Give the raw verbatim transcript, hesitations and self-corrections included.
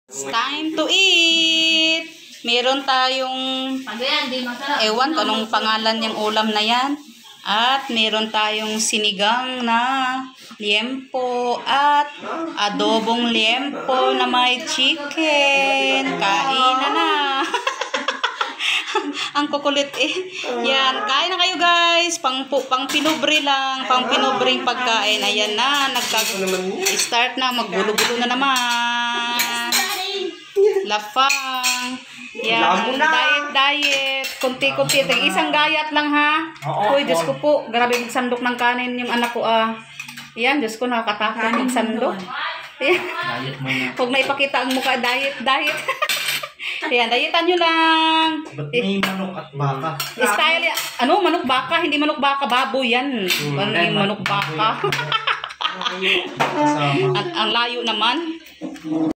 It's time to eat! Meron tayong ewan ko anong pangalan yung ulam na yan. At meron tayong sinigang na liempo at adobong liempo na may chicken. Kain na na! Ang kukulit eh. Yan, kain na kayo guys. Pang, pang pinubre lang. Pang pinubreng pagkain. Ayan na. Nagka-start na. Magbulo-bulo na naman. Lapang. Yan. Diet, diet. Kunti-kunti. Isang gayat lang ha. Uy, Diyos ko po. Grabe magsandok ng kanin yung anak ko ah. Yan, Diyos ko nakakatakot magsandok. Huwag na ipakita ang mukha. Diet, diet. Ayan, dayitan nyo lang. Ba't may manok at baka? Style, ano, manok baka? Hindi manok baka, baboy yan. Hmm, Ano yung manok baka? ang, ang layo naman.